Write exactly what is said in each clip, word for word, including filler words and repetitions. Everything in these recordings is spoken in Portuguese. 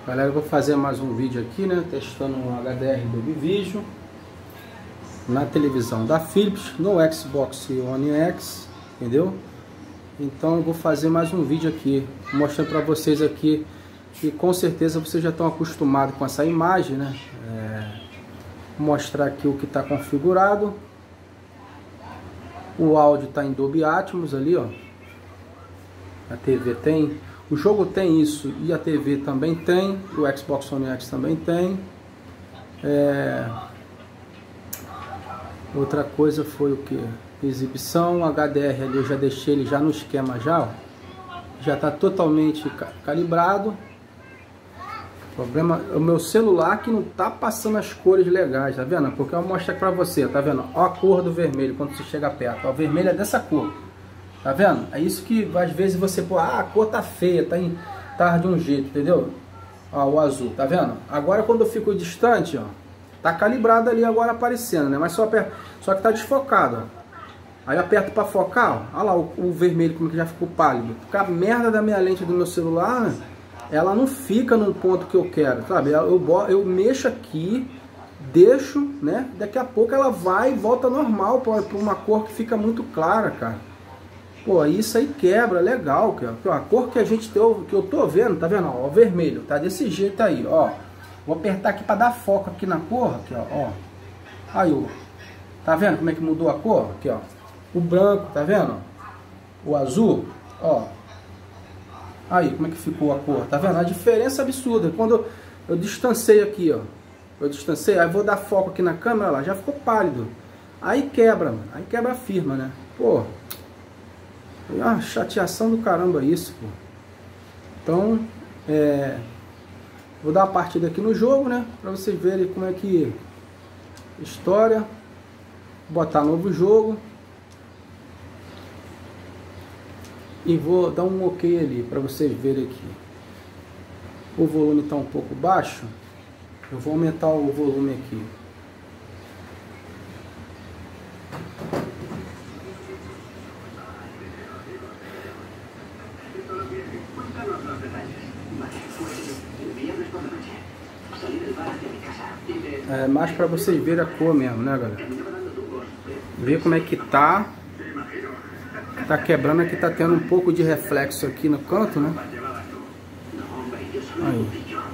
Galera, eu vou fazer mais um vídeo aqui, né? Testando um H D R Dolby Vision na televisão da Philips, no Xbox One X, entendeu? Então eu vou fazer mais um vídeo aqui, mostrando para vocês aqui, que com certeza vocês já estão acostumados com essa imagem, né? É, vou mostrar aqui o que está configurado. O áudio está em Dolby Atmos ali, ó. A T V tem, o jogo tem isso e a T V também tem, o Xbox One X também tem. É... Outra coisa foi o que? Exibição, H D R ali eu já deixei ele já no esquema já, ó. Já está totalmente calibrado. O problema é o meu celular que não tá passando as cores legais, tá vendo? Porque eu vou mostrar para você, tá vendo? Ó a cor do vermelho quando você chega perto. Ó, o vermelho é dessa cor. Tá vendo? É isso que às vezes você pô, ah, a cor tá feia, tá, em, tá de um jeito, entendeu? Ó, o azul, tá vendo? Agora quando eu fico distante, ó, tá calibrado ali agora aparecendo, né? Mas só, só que tá desfocado, ó. Aí eu aperto para focar, ó, olha lá o, o vermelho como que já ficou pálido. Porque a merda da minha lente do meu celular, né? Ela não fica no ponto que eu quero, sabe? Eu, eu, eu mexo aqui, deixo, né? Daqui a pouco ela vai e volta normal para uma cor que fica muito clara, cara. Pô, isso aí quebra, legal, cara. A cor que a gente tem, que eu tô vendo, tá vendo? Ó, o vermelho, tá desse jeito aí, ó. Vou apertar aqui para dar foco aqui na cor, aqui, ó, ó. Aí, ó. Tá vendo como é que mudou a cor? Aqui, ó. O branco, tá vendo? O azul, ó. Aí, como é que ficou a cor? Tá vendo? A diferença absurda. Quando eu, eu distancei aqui, ó. Eu distancei, aí vou dar foco aqui na câmera, lá, já ficou pálido. Aí quebra, mano. Aí quebra a firma, né? Pô. É uma chateação do caramba isso, pô. Então, é, vou dar uma partida aqui no jogo, né? Pra vocês verem como é que... História. Botar novo jogo. E vou dar um ok ali pra vocês verem aqui. O volume tá um pouco baixo. Eu vou aumentar o volume aqui. É mais para vocês verem a cor mesmo, né, galera? Ver como é que tá. Tá quebrando aqui, tá tendo um pouco de reflexo aqui no canto, né? Aí.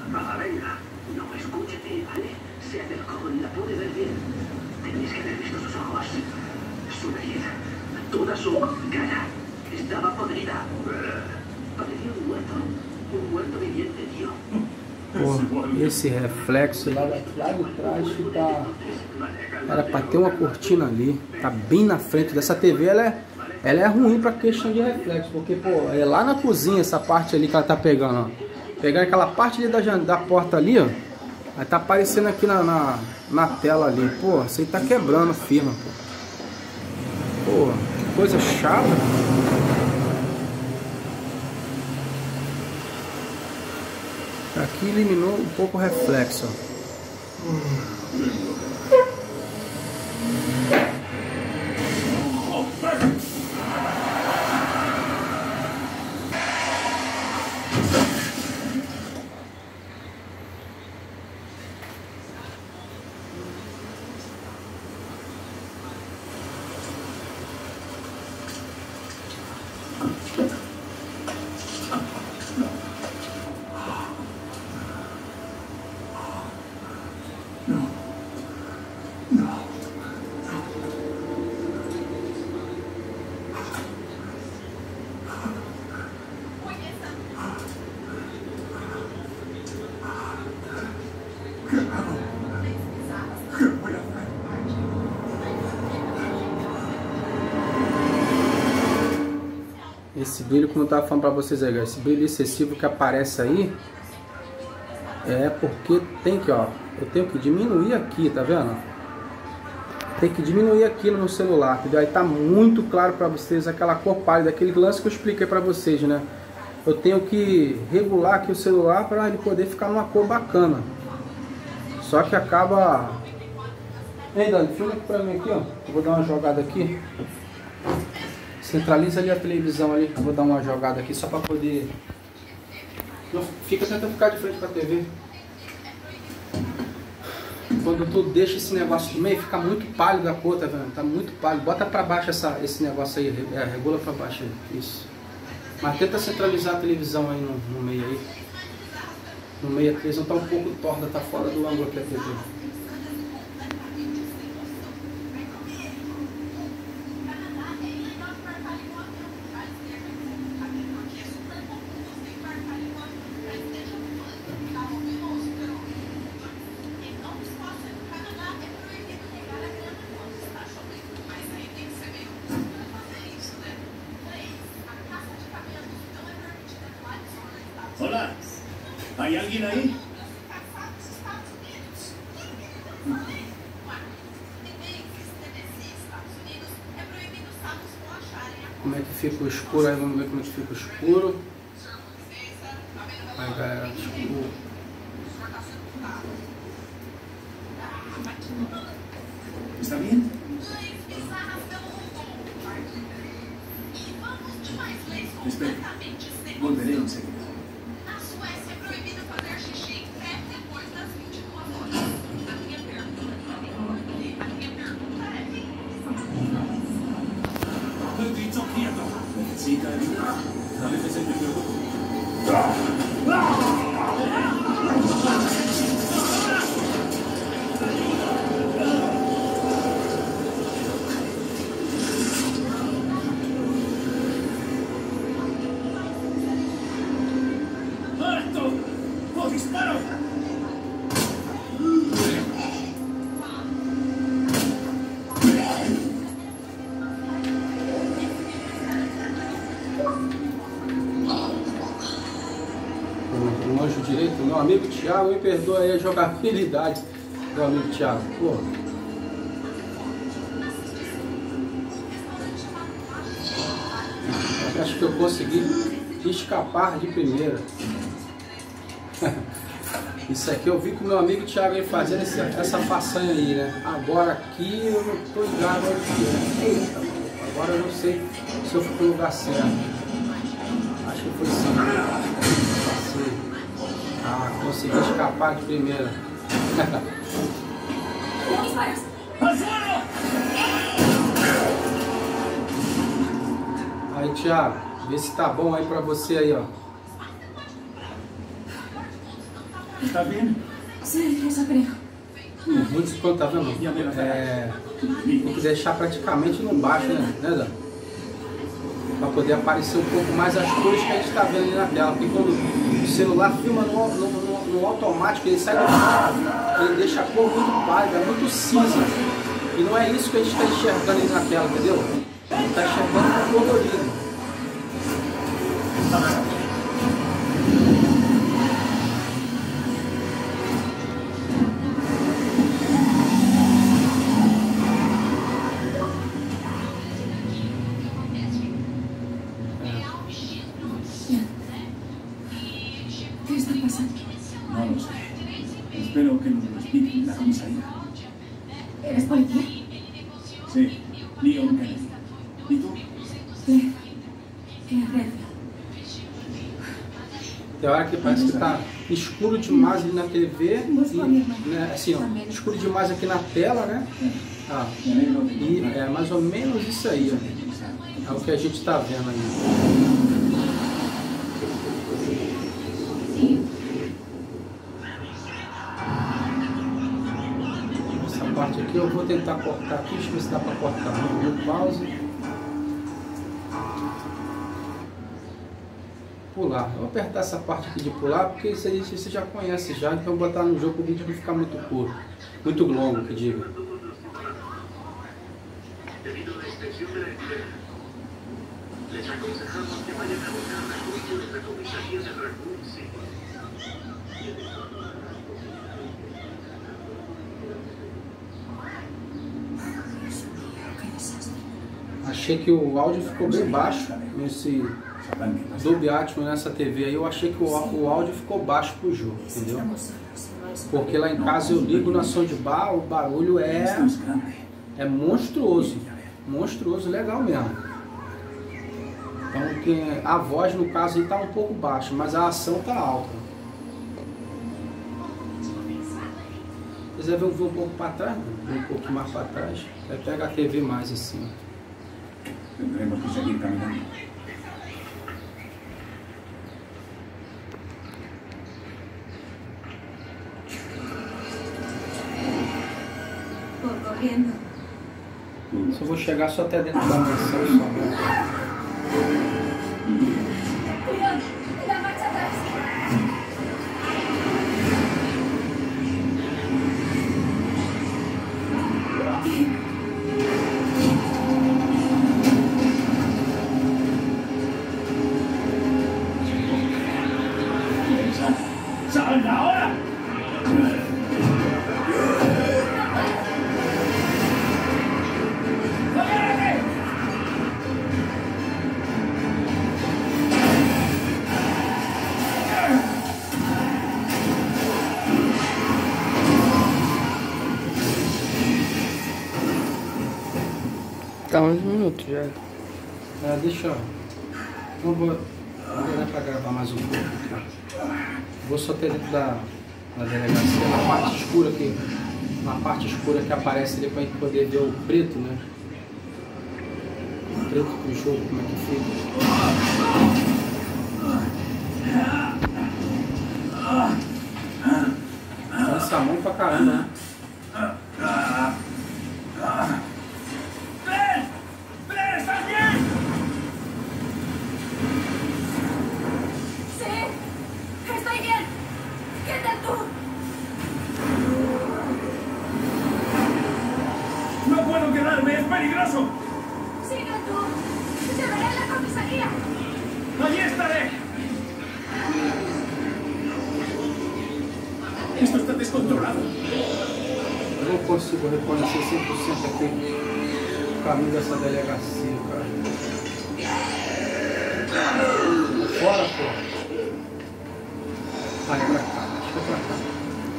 Pô, esse reflexo lá, lá de trás que tá... Era pra ter uma cortina ali. Tá bem na frente dessa T V, ela é, ela é ruim pra questão de reflexo. Porque, pô, é lá na cozinha essa parte ali que ela tá pegando, ó. Pegando aquela parte ali da, da porta ali, ó. Aí tá aparecendo aqui na, na, na tela ali. Pô, isso aí tá quebrando firma, pô. Pô, que coisa chata. Aqui eliminou um pouco o reflexo. Esse brilho, como eu estava falando para vocês aí, esse brilho excessivo que aparece aí é porque tem que, ó, eu tenho que diminuir aqui, tá vendo? Tem que diminuir aqui no meu celular, entendeu? Aí tá muito claro para vocês aquela cor pálida, aquele lance que eu expliquei para vocês, né? Eu tenho que regular aqui o celular para ele poder ficar numa cor bacana. Só que acaba... Ei, Dani, filma aqui para mim aqui, ó. Eu vou dar uma jogada aqui. Centraliza ali a televisão ali, eu vou dar uma jogada aqui só para poder Não, fica, tenta ficar de frente para a T V. Quando tu deixa esse negócio do meio, fica muito pálido a cor, tá vendo? Tá muito pálido. Bota para baixo essa, esse negócio aí, é, regula para baixo aí. Isso. Mas tenta centralizar a televisão aí no, no meio aí. No meio a televisão tá um pouco torta, tá fora do ângulo aqui a T V. Hola, ¿hay alguien ahí? Como é que fica o escuro aí? Vamos ver como é que fica o escuro. Aí galera, escuro. ¿Está bien? Espera, volveré enseguida. Necesita ayuda. A veces me preocupo. ¡Alto! ¡Oh, disparo! No anjo direito, meu amigo Thiago, me perdoa aí a jogabilidade, meu amigo Thiago. Pô. Acho que eu consegui escapar de primeira. Isso aqui eu vi com o meu amigo Thiago aí fazendo esse, essa façanha aí, né? Agora aqui eu não tô ligado aqui. Eita, agora eu não sei se eu fui pro lugar certo. Acho que foi sim. Passei. Ah, consegui escapar de primeira. Aí, Thiago, vê se tá bom aí pra você aí, ó. ¿Está bien? Sí, eso creo. Muitos quando tá vendo? É, tem que deixar praticamente no baixo, né, né Dan? Pra poder aparecer um pouco mais as cores que a gente tá vendo ali na tela. Porque quando o celular filma no, no, no, no automático, ele sai do carro, ele deixa a cor muito pálida, muito cinza. E não é isso que a gente tá enxergando ali na tela, entendeu? A gente tá enxergando colorido. No lo sé. Espero que nos lo expliquen en la comisaría. ¿Eres policía? Sí, Leon Kennedy. ¿Y tú? Red. É Red. Tem hora que parece que tá escuro demais ali na T V, e, né, assim, ó, escuro demais aqui na tela, né? Ah, e é mais ou menos isso aí, ó. É o que a gente tá vendo aí. Essa parte aqui eu vou tentar cortar aqui, deixa eu ver se dá pra cortar. Vou pause. Pular. Eu vou apertar essa parte aqui de pular, porque isso aí você já conhece já, então eu vou botar no jogo para o vídeo não ficar muito curto, muito longo, que diga. Achei que o áudio ficou bem baixo nesse Dolby Atmos nessa T V aí. Eu achei que o, o áudio ficou baixo pro jogo, entendeu? Porque lá em casa eu ligo na soundbar, o barulho é é monstruoso, monstruoso, legal mesmo. Então que a voz no caso está um pouco baixa, mas a ação está alta. Se quiser ver um pouco para trás, um pouco mais para trás, aí pega a T V mais assim. Tendremos que seguir caminando. Por corriendo. Só vou chegar só até dentro da mansão só. Né? Cuidado, la marcha atrás. ¡Salga ahora! Tá uns minutos já. É, deixa eu. Não vou, não vou dar pra gravar mais um pouco. Tá? Vou só ter dentro da, da delegacia, na parte escura aqui. Na parte escura que aparece ali pra gente poder ver o preto, né? O preto do jogo, como é que fica. Cansa a mão pra caramba, né? ¡Peligroso! ¡Sigue tú! ¡Te veré en la comisaría! ¡Allí estaré! Esto está descontrolado. Eu não consigo reconhecer cem por cento aqui o caminho dessa delegacia, cara. Fora, pô. Ah, é pra cá. Acho que é pra cá.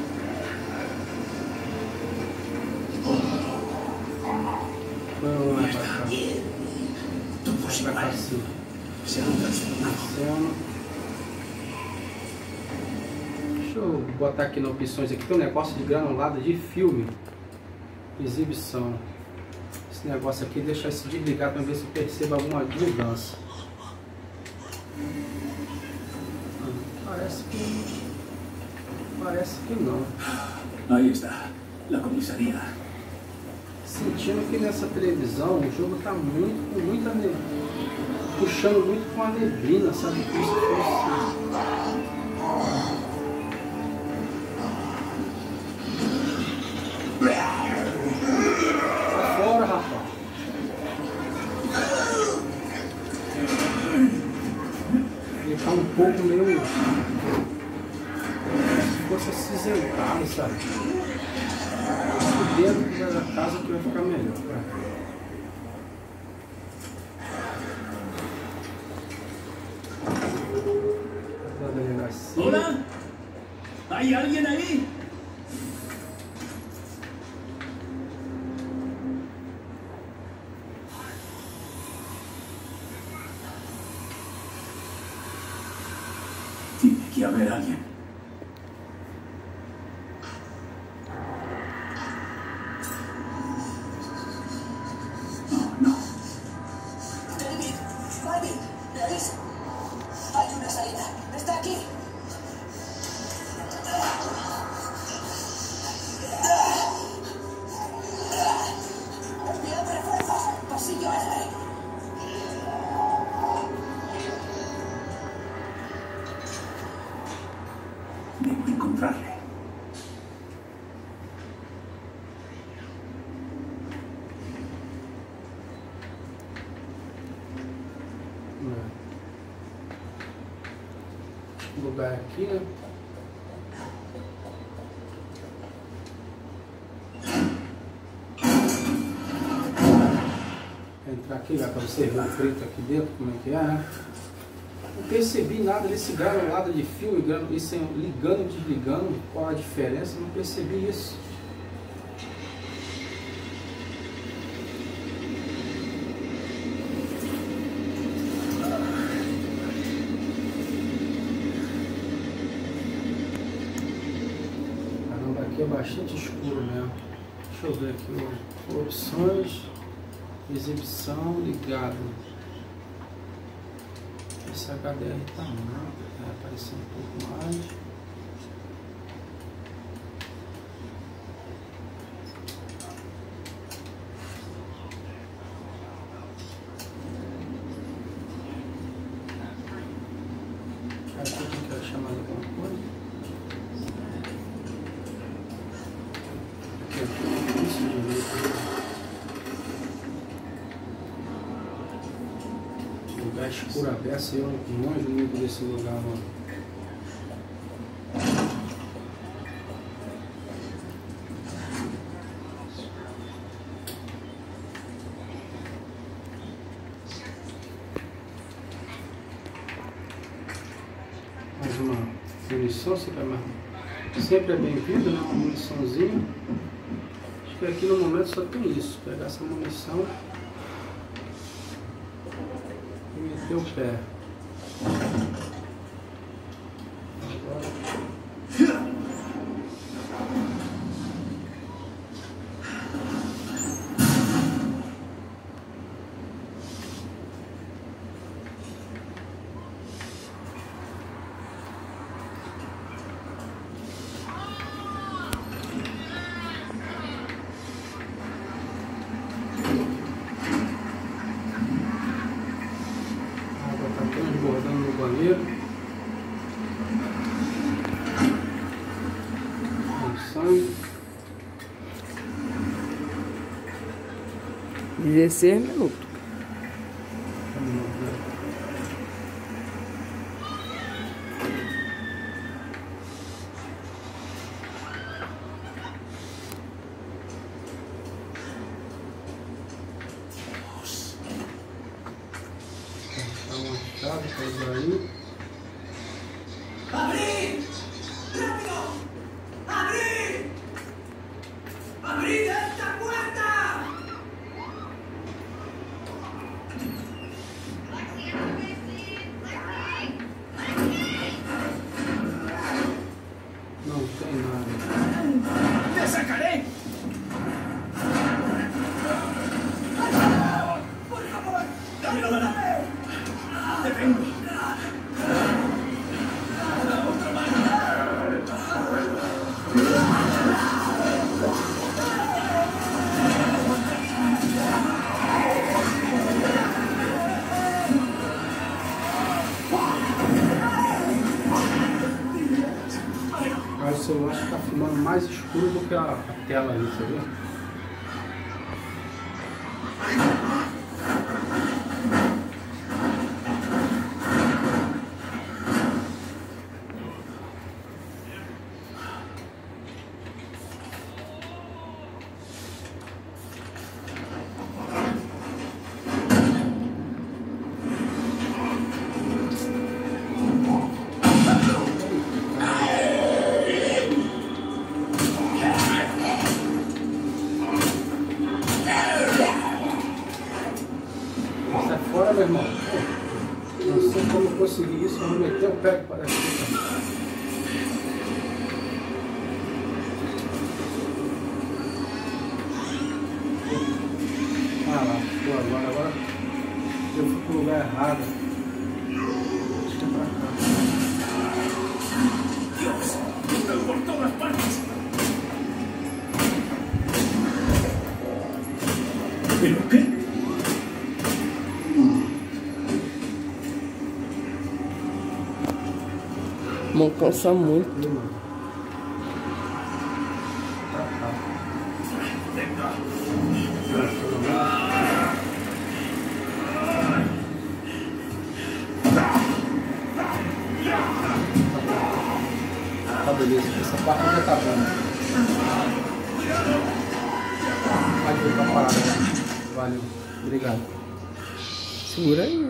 Não, é pra cá. Pra cá sim. Deixa eu botar aqui nas opções aqui. Tem um negócio de granulado de filme. Exibição. Esse negócio aqui, deixar esse desligado para ver se eu percebo alguma mudança. Parece que... Parece que não. Ahí está, la comisaría. Sentindo que nessa televisão o jogo tá muito, com muita neblina, puxando muito com a neblina, sabe? Como se fosse... Fora, rapaz. Ele tá um pouco meio... Se fosse acinzentado, sabe? Dentro da casa que vai ficar melhor. Da delegacia. Hola, ¿hay alguien ahí? Tiene que haber alguien. Debo encontrarle. Vou lugar aqui, né? Vou entrar aqui, já para você ver o preto aqui dentro, como é que é, né? Não percebi nada desse granulado de fio, isso ligando e desligando, qual a diferença, não percebi isso. aqui é bastante escuro mesmo. Deixa eu ver aqui, ó. Opções, exibição, ligado. Esse H D R tá mal, vai aparecer um pouco mais. Aqui quer chamar alguma coisa. Aqui, isso direito. Lugar escuro aberto, eu não manjo muito desse lugar, mano. Mais uma munição, sempre é, mais... sempre é bem-vindo, né? Uma muniçãozinha. Acho que aqui no momento só tem isso. Pegar essa munição e meter o pé. Agora... transbordando no banheiro. Com sangue. dezesseis minutos. Aí. ¡Abrid! ¡Rápido! ¡Abrid! ¡Abrid esta puerta! Não tem nada. ¡Te sacaré! ¡Por favor! ¡Dámelo de la... ¡Te vengo! O celular está filmando mais escuro do que a, a tela ali, você viu? Fora, meu irmão. Não sei como eu consegui isso, eu vou meter o pé para aqui. Ah lá, pô, agora, agora eu fui pro lugar errado. Deixa eu pra cá. ¡Dios! ¡Están por todas partes! ¿Pero qué? Não cansa muito. Tá beleza, essa parte já tá boa. Pode ver pra parada. Valeu, obrigado. Segura aí.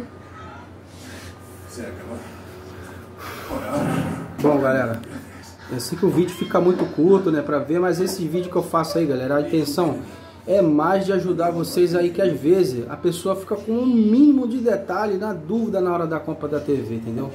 Bom, galera, eu sei que o vídeo fica muito curto, né, pra ver, mas esse vídeo que eu faço aí, galera, a intenção é mais de ajudar vocês aí, que às vezes a pessoa fica com um mínimo de detalhe na dúvida na hora da compra da T V, entendeu?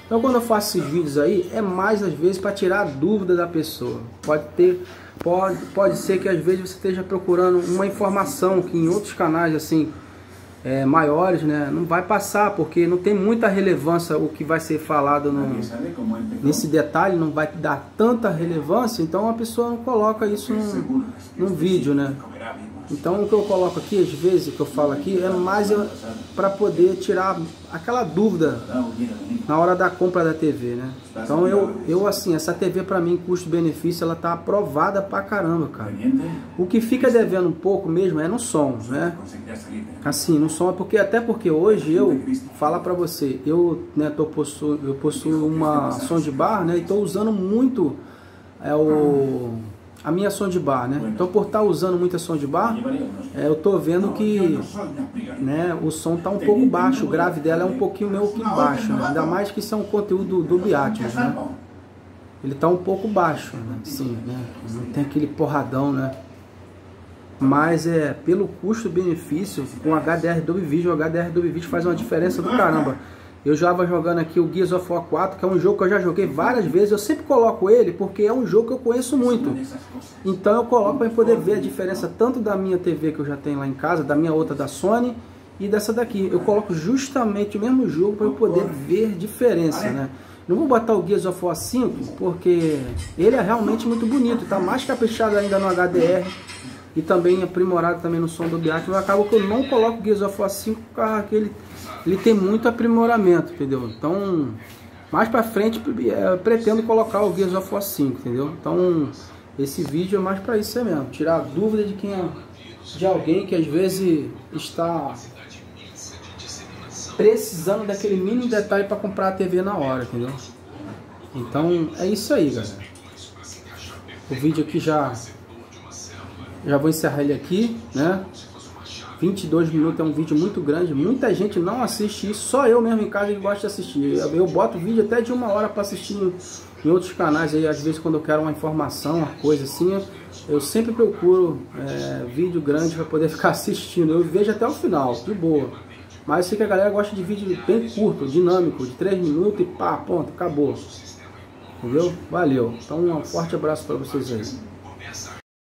Então quando eu faço esses vídeos aí, é mais às vezes para tirar a dúvida da pessoa. Pode ter, pode, pode ser que às vezes você esteja procurando uma informação que em outros canais assim é, maiores, né, não vai passar, porque não tem muita relevância o que vai ser falado no, nesse detalhe, não vai dar tanta relevância, então a pessoa não coloca isso num, num vídeo, né? Então o que eu coloco aqui, às vezes, o que eu falo aqui, é mais para poder tirar aquela dúvida na hora da compra da T V, né? Então eu, eu assim, essa T V para mim, custo-benefício, ela tá aprovada pra caramba, cara. O que fica devendo um pouco mesmo é no som, né? Assim, no som, é porque, até porque hoje eu, falar pra você, eu, né, tô possuo, eu possuo uma soundbar, né, e tô usando muito é, o... a minha soundbar, né? Então por estar usando muita soundbar, é, eu tô vendo que, né, o som tá um pouco baixo, o grave dela é um pouquinho meio que baixo, né? Ainda mais que isso é um conteúdo do Dolby Atmos, né? Ele tá um pouco baixo, né? Sim, né? Não tem aquele porradão, né? Mas é pelo custo-benefício, com H D R Dolby Vision, o H D R Dolby Vision faz uma diferença do caramba. Eu já estava jogando aqui o Gears of War quatro, que é um jogo que eu já joguei várias vezes. Eu sempre coloco ele porque é um jogo que eu conheço muito. Então eu coloco para poder ver a diferença tanto da minha T V que eu já tenho lá em casa, da minha outra da Sony e dessa daqui. Eu coloco justamente o mesmo jogo para eu poder ver diferença, né? Não vou botar o Gears of War cinco porque ele é realmente muito bonito, tá mais caprichado ainda no H D R e também aprimorado também no som do Dolby Atmos. Acaba que eu não coloco o Gears of War cinco porque ele ele tem muito aprimoramento, entendeu? Então, mais pra frente, eu pretendo colocar o Gears of War cinco, entendeu? Então, esse vídeo é mais pra isso mesmo, tirar a dúvida de quem é, de alguém que às vezes está precisando daquele mínimo detalhe para comprar a T V na hora, entendeu? Então, é isso aí, galera. O vídeo aqui já já vou encerrar ele aqui, né? vinte e dois minutos é um vídeo muito grande, muita gente não assiste isso, só eu mesmo em casa que gosto de assistir. Eu, eu boto vídeo até de uma hora para assistir em, em outros canais aí, às vezes quando eu quero uma informação, uma coisa assim, eu, eu sempre procuro é, vídeo grande para poder ficar assistindo. Eu vejo até o final, de boa. Mas eu sei que a galera gosta de vídeo bem curto, dinâmico, de três minutos e pá, ponto, acabou. Entendeu? Valeu. Então um forte abraço para vocês aí.